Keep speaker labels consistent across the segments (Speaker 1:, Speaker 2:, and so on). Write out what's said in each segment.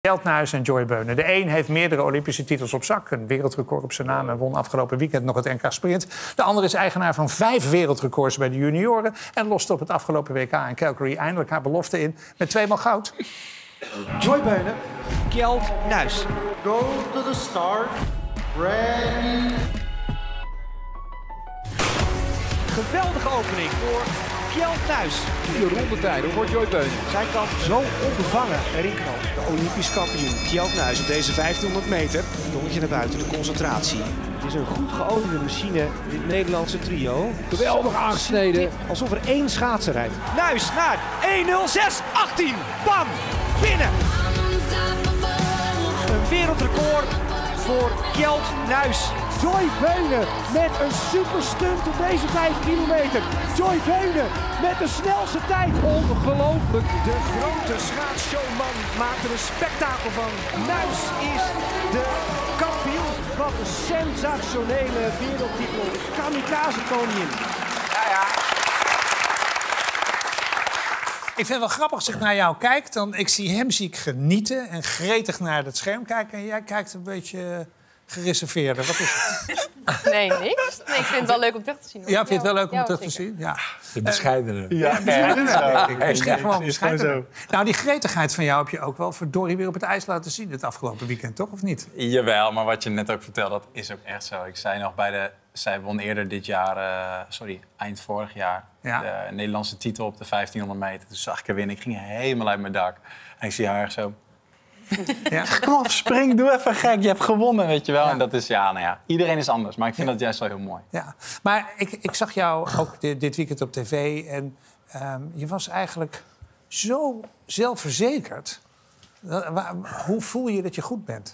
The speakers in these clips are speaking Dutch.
Speaker 1: Kjeld Nuis en Joy Beunen. De een heeft meerdere Olympische titels op zak. Een wereldrecord op zijn naam en won afgelopen weekend nog het NK Sprint. De ander is eigenaar van 5 wereldrecords bij de junioren. En loste op het afgelopen WK in Calgary eindelijk haar belofte in met 2 maal goud.
Speaker 2: Joy Beunen, Kjeld Nuis.
Speaker 3: Go to the start. Ready.
Speaker 2: Geweldige opening voor Kjeld Nuis.
Speaker 4: De rondetijden voor Joy Beunen.
Speaker 2: Zij kan zo onbevangen erin komen. De Olympisch kampioen Kjeld Nuis op deze 1500 meter. Tongetje naar buiten, de concentratie. Het is een goed geoliede machine, dit Nederlandse trio.
Speaker 4: Geweldig aangesneden.
Speaker 2: Alsof er 1 schaatser rijdt. Nuis naar 1:06:18. Bam! Binnen! Een wereldrecord voor Kjeld Nuis. Joy Beunen met een superstunt op deze 5 kilometer. Joy Beunen met de snelste tijd. Ongelooflijk. De grote schaatsshowman maakt er een spektakel van. Nuis is de kampioen. Wat een sensationele wereldtitel. Kamikaze koningin.
Speaker 1: Ik vind het wel grappig als ik naar jou kijk. Ik zie ik genieten en gretig naar het scherm kijken. En jij kijkt een beetje gereserveerder. Wat is het?
Speaker 5: Nee, niks. Nee, ik vind het wel leuk om terug te zien.
Speaker 1: Ja, vind je het wel leuk om terug te zien? Ja.
Speaker 6: De bescheidene.
Speaker 1: Gewoon bescheiden. Nou, die gretigheid van jou heb je ook wel verdorie weer op het ijs laten zien het afgelopen weekend, toch? Of niet?
Speaker 7: Jawel, maar wat je net ook vertelde, dat is ook echt zo. Ik zei nog zij won eerder dit jaar, eind vorig jaar, de Nederlandse titel op de 1500 meter. Toen zag ik haar winnen. Ik ging helemaal uit mijn dak. En ik zie haar echt zo. Ja. Kom op, spring, doe even gek. Je hebt gewonnen, weet je wel. Ja. En dat is, iedereen is anders. Maar ik vind dat juist wel heel mooi. Ja.
Speaker 1: Maar ik zag jou ook dit weekend op tv. En je was eigenlijk zo zelfverzekerd. Hoe voel je dat je goed bent?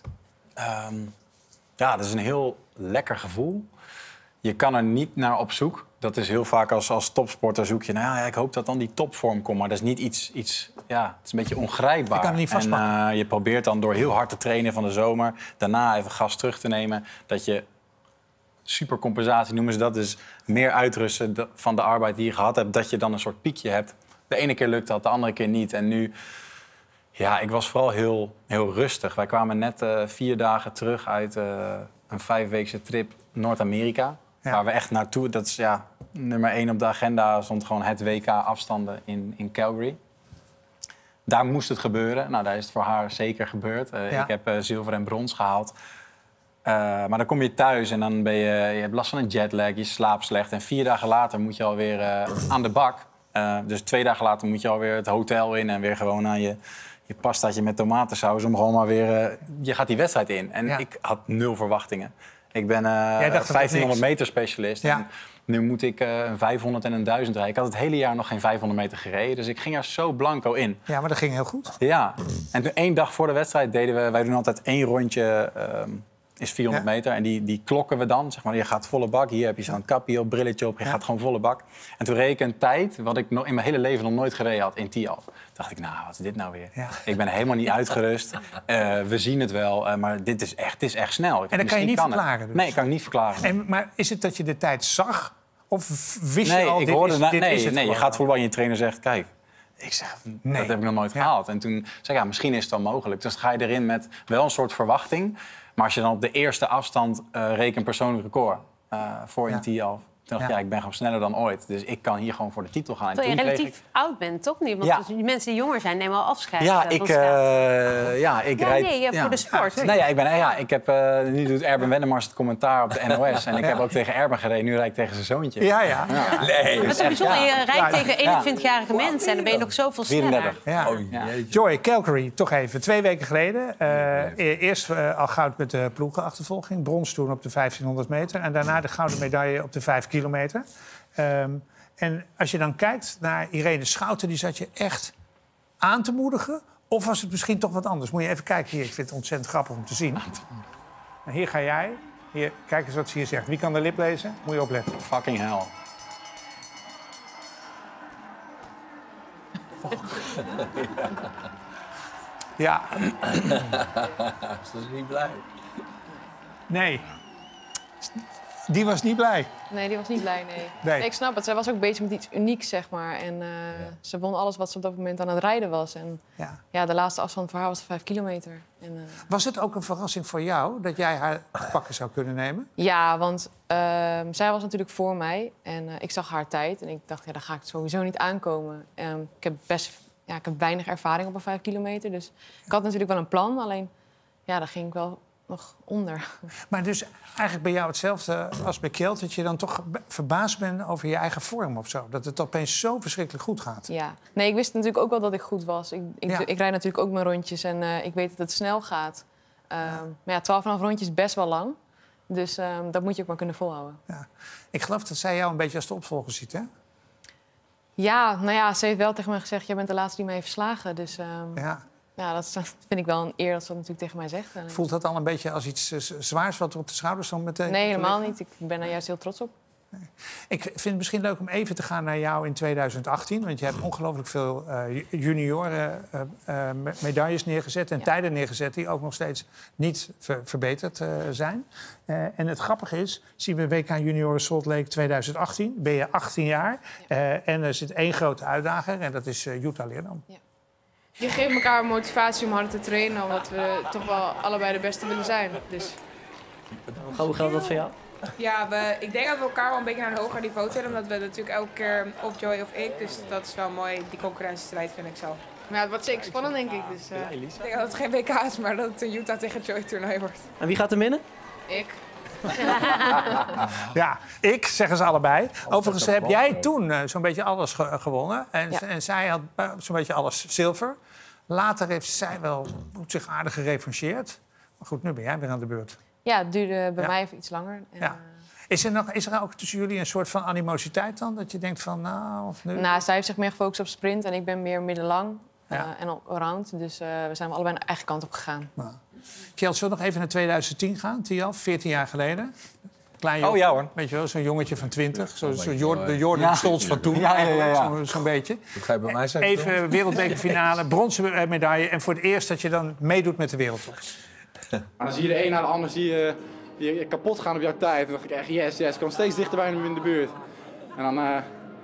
Speaker 7: Dat is een heel lekker gevoel. Je kan er niet naar op zoek. Dat is heel vaak als topsporter zoek je... ik hoop dat dan die topvorm komt. Maar dat is niet iets het is een beetje ongrijpbaar.
Speaker 1: Je kan het niet vastpakken.
Speaker 7: En je probeert dan door heel hard te trainen van de zomer... daarna even gas terug te nemen. Dat je supercompensatie noemen ze dat. Dus meer uitrusten van de arbeid die je gehad hebt. Dat je dan een soort piekje hebt. De ene keer lukt dat, de andere keer niet. En nu... ik was vooral heel, heel rustig. Wij kwamen net 4 dagen terug uit een 5-weekse trip Noord-Amerika. Ja. Waar we echt naartoe... Dat is nummer 1 op de agenda. Stond gewoon het WK afstanden in Calgary. Daar moest het gebeuren. Nou, daar is het voor haar zeker gebeurd. Ik heb zilver en brons gehaald. Maar dan kom je thuis en dan je hebt last van een jetlag. Je slaapt slecht. En 4 dagen later moet je alweer aan de bak. Dus 2 dagen later moet je alweer het hotel in... en weer gewoon aan je pastaatje met tomatensaus... om gewoon maar weer... je gaat die wedstrijd in. En ik had 0 verwachtingen. Ik ben 1500 meter specialist. Ja. En nu moet ik een 500 en een 1000 rijden. Ik had het hele jaar nog geen 500 meter gereden. Dus ik ging er zo blanco in.
Speaker 1: Ja, maar dat ging heel goed.
Speaker 7: Ja. En toen 1 dag voor de wedstrijd deden wij doen altijd 1 rondje... is 400 meter. En die klokken we dan. Zeg maar, je gaat volle bak. Hier heb je zo'n kapje op, brilletje op. Je gaat gewoon volle bak. En toen reed ik een tijd... wat ik nog in mijn hele leven nog nooit gereden had in Tialf. Dacht ik, wat is dit nou weer? Ja. Ik ben helemaal niet uitgerust. We zien het wel. Maar dit is echt snel.
Speaker 1: En dat kan je niet verklaren? Dus.
Speaker 7: Nee, kan ik niet verklaren.
Speaker 1: Maar is het dat je de tijd zag? Of wist je al,
Speaker 7: je gaat volle bak en je trainer zegt... Kijk, ik zeg, dat heb ik nog nooit gehaald. En toen zei ik, misschien is het dan mogelijk. Dus ga je erin met wel een soort verwachting... Maar als je dan op de eerste afstand rekent persoonlijk record voor in Tialf... Toen dacht ik, ik ben gewoon sneller dan ooit. Dus ik kan hier gewoon voor de titel gaan.
Speaker 5: Terwijl je relatief oud bent, toch niet? Want die mensen die jonger zijn, nemen al afscheid.
Speaker 7: Ik rijd...
Speaker 5: voor de sport.
Speaker 7: Ik heb... nu doet Erben Wennemars het commentaar op de NOS. En ik heb ook tegen Erben gereden. Nu rijd ik tegen zijn zoontje.
Speaker 1: Nee,
Speaker 5: dat is bijzonder. Je rijdt tegen 21-jarige mensen en dan ben je nog zoveel sneller.
Speaker 7: 34.
Speaker 1: Joy, Calgary, toch even. 2 weken geleden. Eerst al goud met de ploegenachtervolging. Brons toen op de 1500 meter. En daarna de gouden medaille op de 5 kilometer. En als je dan kijkt naar Irene Schouten... die zat je echt aan te moedigen? Of was het misschien toch wat anders? Moet je even kijken hier. Ik vind het ontzettend grappig om te zien. Nou, hier ga jij. Hier, kijk eens wat ze hier zegt. Wie kan de lip lezen? Moet je opletten.
Speaker 7: Fucking hell.
Speaker 1: Ja.
Speaker 6: Ze is niet blij.
Speaker 1: Nee. Die was niet blij.
Speaker 6: Nee, die was niet blij, nee.
Speaker 1: Nee.
Speaker 6: Ik snap het. Zij was ook bezig met iets unieks, zeg maar. En ze won alles wat ze op dat moment aan het rijden was. En de laatste afstand voor haar was 5 kilometer. En,
Speaker 1: Was het ook een verrassing voor jou dat jij haar te pakken zou kunnen nemen?
Speaker 6: Ja, want zij was natuurlijk voor mij. En ik zag haar tijd. En ik dacht, daar ga ik sowieso niet aankomen. Ik heb weinig ervaring op een 5 kilometer. Dus ik had natuurlijk wel een plan. Alleen, daar ging ik wel nog onder.
Speaker 1: Maar dus eigenlijk bij jou hetzelfde als bij Kjeld... dat je dan toch verbaasd bent over je eigen vorm of zo. Dat het opeens zo verschrikkelijk goed gaat.
Speaker 6: Ja. Nee, ik wist natuurlijk ook wel dat ik goed was. Ik rijd natuurlijk ook mijn rondjes en ik weet dat het snel gaat. Maar 12,5 rondjes is best wel lang. Dus dat moet je ook maar kunnen volhouden.
Speaker 1: Ja. Ik geloof dat zij jou een beetje als de opvolger ziet, hè?
Speaker 6: Ja, ze heeft wel tegen mij gezegd... jij bent de laatste die mij heeft verslagen. Dus dat vind ik wel een eer dat ze dat natuurlijk tegen mij zegt.
Speaker 1: Voelt dat al een beetje als iets zwaars wat er op de schouders dan meteen...
Speaker 6: Nee, helemaal niet. Ik ben er juist heel trots op.
Speaker 1: Nee. Ik vind het misschien leuk om even te gaan naar jou in 2018. Want je hebt ongelooflijk veel junioren medailles neergezet... en tijden neergezet die ook nog steeds niet verbeterd zijn. En het grappige is, zien we WK Junioren Salt Lake 2018. Ben je 18 jaar. En er zit één grote uitdager en dat is Jutta Leerdam. Ja.
Speaker 8: Je geeft elkaar motivatie om harder te trainen... omdat we toch wel allebei de beste willen zijn. Dus...
Speaker 9: Hoe geldt dat voor jou?
Speaker 8: Ja, ik denk dat we elkaar wel een beetje naar een hoger niveau tillen. Omdat we natuurlijk elke keer of Joy of ik. Dus dat is wel mooi, die concurrentiestrijd vind ik zelf. Maar het wordt zeker spannend, denk ik. Dus ik denk dat het geen WK is, maar dat het een Utah tegen Joy toernooi wordt.
Speaker 9: En wie gaat er winnen?
Speaker 8: Ik.
Speaker 1: Ja, ik, zeggen ze allebei. Overigens heb jij toen zo'n beetje alles gewonnen. En zij had zo'n beetje alles zilver. Later heeft zij wel zich aardig gerevancheerd. Maar goed, nu ben jij weer aan de beurt.
Speaker 6: Ja, het duurde bij mij even iets langer. En,
Speaker 1: Is er ook tussen jullie een soort van animositeit dan? Dat je denkt van, nou, of nu?
Speaker 6: Nou, zij heeft zich meer gefocust op sprint en ik ben meer middenlang en op allround. Dus we zijn allebei naar eigen kant op gegaan.
Speaker 1: Nou. Kjeld, zullen we nog even naar 2010 gaan, Tialf? 14 jaar geleden. Klein
Speaker 7: Oh ja hoor.
Speaker 1: Weet je wel, zo'n jongetje van 20. De Jordan Stolz van toen. Zo'n beetje.
Speaker 10: Dat ga je bij mij zeggen.
Speaker 1: Even wereldbekerfinale, bronzen medaille. En voor het eerst dat je dan meedoet met de wereldtop.
Speaker 11: Maar dan zie je de een na de ander die kapot gaan op jouw tijd. En dan dacht ik echt, yes. Ik kwam steeds dichter bij hem in de buurt. En dan,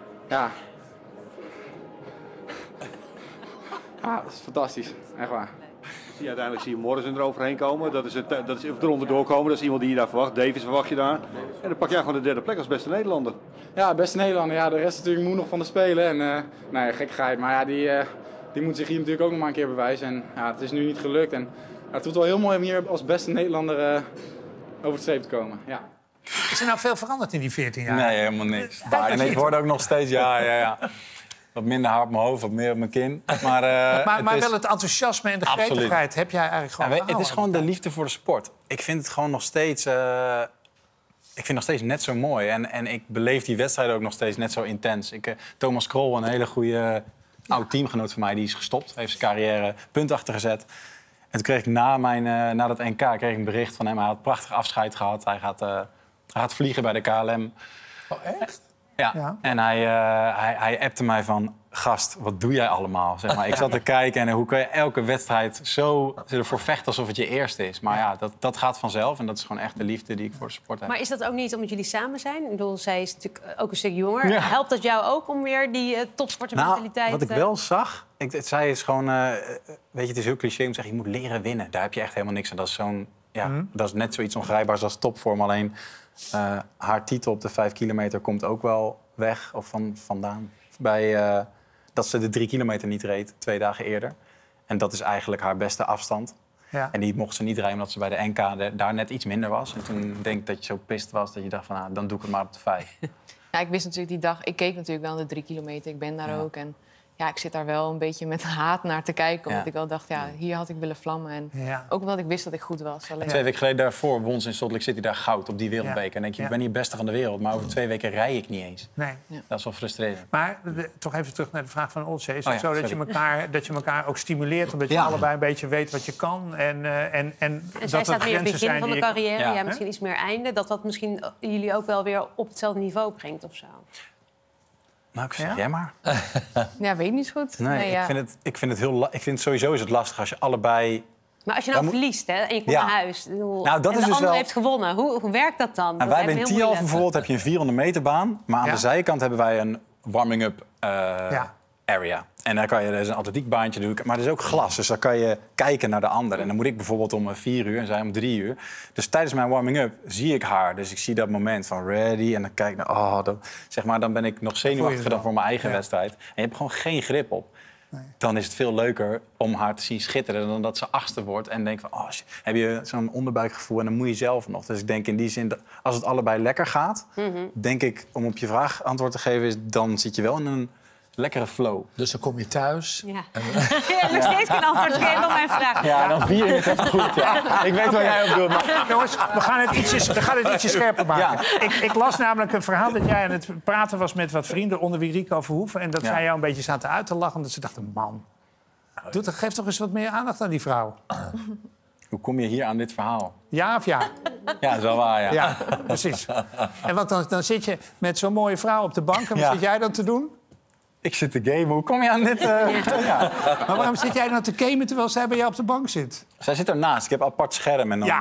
Speaker 11: dat is fantastisch. Echt waar.
Speaker 12: Uiteindelijk zie je Morrison eroverheen komen. Dat is eronder doorkomen. Dat is iemand die je daar verwacht. Davis verwacht je daar. En dan pak jij gewoon de derde plek als beste Nederlander.
Speaker 11: Ja, beste Nederlander. Ja, de rest natuurlijk moet nog van de Spelen. En nee, gekkigheid. Maar ja, die moet zich hier natuurlijk ook nog maar een keer bewijzen. En ja, het is nu niet gelukt. En het voelt wel heel mooi om hier als beste Nederlander over de streep te komen. Ja.
Speaker 1: Is er nou veel veranderd in die 14 jaar?
Speaker 7: Nee, helemaal niks. En ik word ook nog steeds, ja. Wat minder haar op mijn hoofd, wat meer op mijn kin. Maar
Speaker 1: wel het enthousiasme en de gretigheid heb jij eigenlijk gewoon gehouden.
Speaker 7: Het is gewoon de liefde voor de sport. Ik vind het gewoon nog steeds... ik vind nog steeds net zo mooi. En ik beleef die wedstrijden ook nog steeds net zo intens. Thomas Krol, een hele goede oud teamgenoot van mij, die is gestopt. Heeft zijn carrière punt achtergezet. En toen kreeg ik na dat NK kreeg ik een bericht van hem. Hij had een prachtig afscheid gehad. Hij gaat vliegen bij de KLM.
Speaker 10: Oh, echt?
Speaker 7: Ja. En hij appte mij van... Gast, wat doe jij allemaal? Zeg maar. Ik zat te kijken en hoe kun je elke wedstrijd zo ervoor vechten alsof het je eerste is. Maar ja, dat gaat vanzelf. En dat is gewoon echt de liefde die ik voor de sport heb.
Speaker 5: Maar is dat ook niet omdat jullie samen zijn? Ik bedoel, zij is natuurlijk ook een stuk jonger. Ja. Helpt dat jou ook om weer die topsportermentaliteit...
Speaker 7: Nou, wat ik wel zag... Zij is gewoon... weet je, het is heel cliché om te zeggen... je moet leren winnen. Daar heb je echt helemaal niks aan. Dat is dat is net zoiets ongrijpbaars als topvorm. Alleen haar titel op de 5 kilometer komt ook wel weg. Of vandaan. Bij... dat ze de 3 kilometer niet reed 2 dagen eerder. En dat is eigenlijk haar beste afstand. Ja. En die mocht ze niet rijden omdat ze bij de NK daar net iets minder was. En toen denk ik dat je zo pist was dat je dacht van... dan doe ik het maar op de 5.
Speaker 6: Ja, ik wist natuurlijk die dag... Ik keek natuurlijk wel de 3 kilometer. Ik ben daar ook. En ja, ik zit daar wel een beetje met haat naar te kijken. Omdat ik wel dacht, hier had ik willen vlammen. En ook omdat ik wist dat ik goed was. Alleen...
Speaker 7: 2 weken geleden daarvoor won ze in Salt Lake City daar goud op die wereldbeker. En dan denk je, ik ben hier beste van de wereld. Maar over 2 weken rij ik niet eens. Nee. Dat is wel frustrerend.
Speaker 1: Maar toch even terug naar de vraag van Olsje. Is het zo dat je elkaar ook stimuleert... omdat je allebei een beetje weet wat je kan? En
Speaker 5: zij staat meer in het begin van de carrière. Ja, misschien iets meer einde. Dat misschien jullie ook wel weer op hetzelfde niveau brengt of zo.
Speaker 7: Nou, ik zeg jij maar.
Speaker 6: Ja, weet niet zo goed.
Speaker 7: Nee, ik vind het sowieso is het lastig als je allebei
Speaker 5: Maar als je nou verliest hè, en je komt naar huis...
Speaker 7: Nou, dat
Speaker 5: en
Speaker 7: is
Speaker 5: de
Speaker 7: dus
Speaker 5: ander heeft gewonnen, hoe werkt dat dan?
Speaker 7: Nou, wij hebben in Tialf bijvoorbeeld heb je een 400 meter baan. Maar aan de zijkant hebben wij een warming-up area. En daar kan je dus een atletiekbaantje doen. Maar er is ook glas, dus dan kan je kijken naar de ander. En dan moet ik bijvoorbeeld om 4 uur en zij om 3 uur. Dus tijdens mijn warming-up zie ik haar. Dus ik zie dat moment van ready. En dan kijk ik naar, zeg maar, dan ben ik nog zenuwachtiger dan voor mijn eigen wedstrijd. En je hebt gewoon geen grip op. Nee. Dan is het veel leuker om haar te zien schitteren dan dat ze 8e wordt. En denk van, heb je zo'n onderbuikgevoel en dan moet je zelf nog. Dus ik denk in die zin, dat als het allebei lekker gaat... denk ik, om op je vraag antwoord te geven... is dan zit je wel in een lekkere flow.
Speaker 10: Dus dan kom je thuis.
Speaker 5: Ja. Nog steeds geen antwoord geven op mijn vraag.
Speaker 7: Ja, dan vier je het even goed. Ja. Ik weet waar jij op doet. Maar...
Speaker 1: Jongens, we gaan het ietsje scherper maken. Ja. Ik las namelijk een verhaal dat jij aan het praten was met wat vrienden... onder wie Rico Verhoeven. En dat zij jou een beetje zaten uit te lachen. Omdat ze dachten, man, geef toch eens wat meer aandacht aan die vrouw.
Speaker 7: Hoe kom je hier aan dit verhaal?
Speaker 1: Ja of ja?
Speaker 7: Ja, dat is wel waar, ja.
Speaker 1: Ja, precies. En wat dan zit je met zo'n mooie vrouw op de bank. En wat zit jij dan te doen?
Speaker 7: Ik zit te gamen. Hoe kom je aan dit? Ja.
Speaker 1: Maar waarom zit jij dan te gamen terwijl zij bij jou op de bank zit?
Speaker 7: Zij zit ernaast. Ik heb een apart scherm. En dan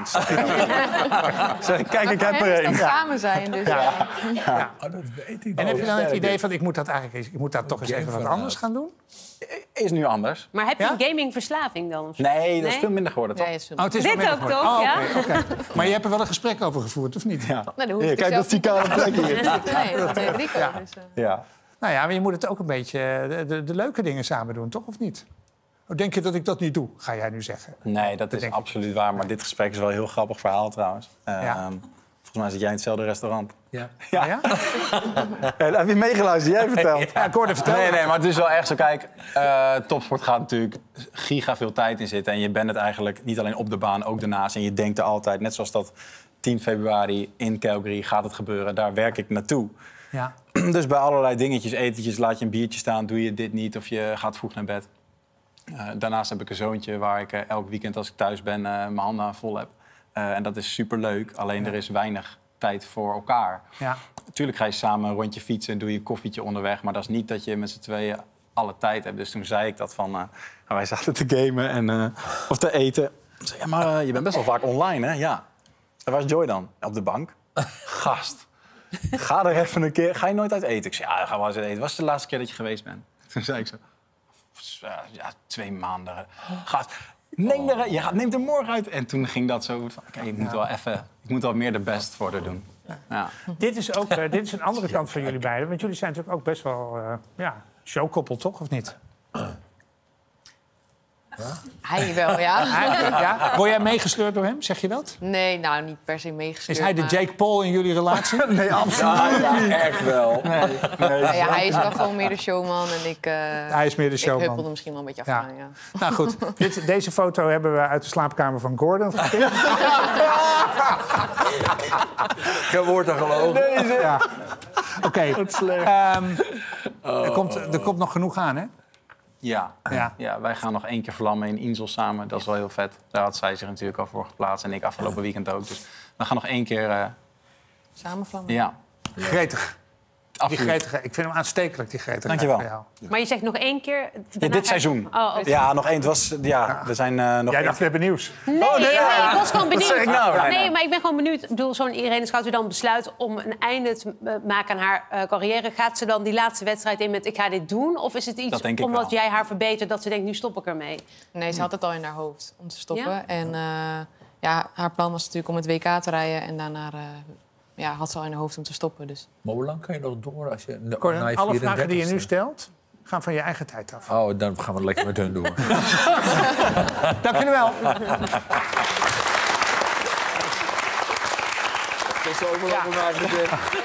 Speaker 7: kijk, ik heb er een.
Speaker 6: Samen zijn, dus
Speaker 1: ja. Oh, dat weet ik. En heb je dan het idee van, ik moet dat toch eens even wat anders gaan doen?
Speaker 7: Is nu anders.
Speaker 5: Maar heb je een gamingverslaving dan?
Speaker 7: Nee, dat is veel minder geworden, toch?
Speaker 1: Het is
Speaker 5: dit ook toch? Ja?
Speaker 1: Okay. Maar je hebt er wel een gesprek over gevoerd, of niet?
Speaker 7: Ja.
Speaker 6: Nou,
Speaker 7: kijk, dat is die kale plek hier.
Speaker 6: Nee, dat is Rico.
Speaker 1: Ja.
Speaker 6: Dus,
Speaker 7: ja.
Speaker 1: Nou ja, maar je moet het ook een beetje de leuke dingen samen doen, toch? Of niet? Of denk je dat ik dat niet doe, ga jij nu zeggen?
Speaker 7: Nee, dat is absoluut waar. Maar dit gesprek is wel een heel grappig verhaal trouwens. Volgens mij zit jij in hetzelfde restaurant.
Speaker 10: Ja.
Speaker 1: Ja? Ja?
Speaker 7: Heb je meegeluisterd? Jij vertelt.
Speaker 1: Ja, ik hoorde vertellen.
Speaker 7: Nee, maar het is wel echt zo. Kijk, topsport gaat natuurlijk giga veel tijd in zitten. En je bent het eigenlijk niet alleen op de baan, ook daarnaast. En je denkt er altijd, net zoals dat 10 februari in Calgary gaat het gebeuren. Daar werk ik naartoe.
Speaker 1: Ja.
Speaker 7: Dus bij allerlei dingetjes, etentjes, laat je een biertje staan, doe je dit niet of je gaat vroeg naar bed. Daarnaast heb ik een zoontje waar ik elk weekend als ik thuis ben mijn handen aan vol heb. En dat is superleuk, alleen er is weinig tijd voor elkaar.
Speaker 1: Ja.
Speaker 7: Natuurlijk ga je samen een rondje fietsen en doe je een koffietje onderweg, maar dat is niet dat je met z'n tweeën alle tijd hebt. Dus toen zei ik dat van, wij zaten te gamen of te eten. Ik zei, ja, maar je bent best wel vaak online, hè? Ja. En waar is Joy dan? Op de bank. Gast. Ga er even een keer. Ga je nooit uit eten? Ik zei, ja, ga wel eens uit eten. Wat is de laatste keer dat je geweest bent? Toen zei ik zo, 2 maanden. Gast, neem er morgen uit. En toen ging dat zo van, oké, ik moet wel meer de best voor haar doen. Ja.
Speaker 1: Dit is een andere kant van jullie beiden. Want jullie zijn natuurlijk ook best wel showkoppel, toch? Of niet?
Speaker 6: Ja? Hij wel, ja.
Speaker 1: Ja. Word jij meegesleurd door hem, zeg je dat?
Speaker 6: Nee, nou, niet per se meegesleurd.
Speaker 1: Is hij de Jake Paul in jullie relatie?
Speaker 7: Nee, absoluut niet. Echt wel. Nee,
Speaker 6: hij is wel gewoon meer de showman en ik...
Speaker 1: hij is meer de showman.
Speaker 6: Ik huppelde misschien wel een beetje achteraan, ja.
Speaker 1: Nou goed, deze foto hebben we uit de slaapkamer van Gordon gepikt.
Speaker 10: Geen woord aan geloven.
Speaker 1: Ja. Oké. Er komt nog genoeg aan, hè?
Speaker 7: Ja, wij gaan nog 1 keer vlammen in Insel samen. Dat is wel heel vet. Daar had zij zich natuurlijk al voor geplaatst en ik afgelopen weekend ook. Dus we gaan nog 1 keer...
Speaker 6: samen vlammen?
Speaker 7: Ja.
Speaker 1: Gretig. Die gretige, ik vind hem aanstekelijk, die gretige.
Speaker 7: Dankjewel.
Speaker 5: Maar je zegt nog 1 keer...
Speaker 7: Ja, dit seizoen.
Speaker 5: Okay.
Speaker 7: Ja, nog 1. Het was, we zijn nog...
Speaker 1: Jij dacht, we hebben nieuws.
Speaker 5: Nee, ik was gewoon benieuwd.
Speaker 7: Wat zeg ik nou?
Speaker 5: Nee, maar ik ben gewoon benieuwd. Ik bedoel, zo'n Irene Schout u dan besluit om een einde te maken aan haar carrière. Gaat ze dan die laatste wedstrijd in met ik ga dit doen? Of is het iets omdat jij haar verbetert dat ze denkt, nu stop ik ermee?
Speaker 6: Nee, ze had het al in haar hoofd om te stoppen. Ja? En haar plan was natuurlijk om het WK te rijden en daarna... had ze al in haar hoofd om te stoppen. Dus.
Speaker 10: Maar hoe lang kan je nog door als je...
Speaker 1: alle vragen die je nu stelt, gaan van je eigen tijd af.
Speaker 10: Oh, dan gaan we lekker met hun door.
Speaker 1: Dank jullie wel.
Speaker 10: Tot zo over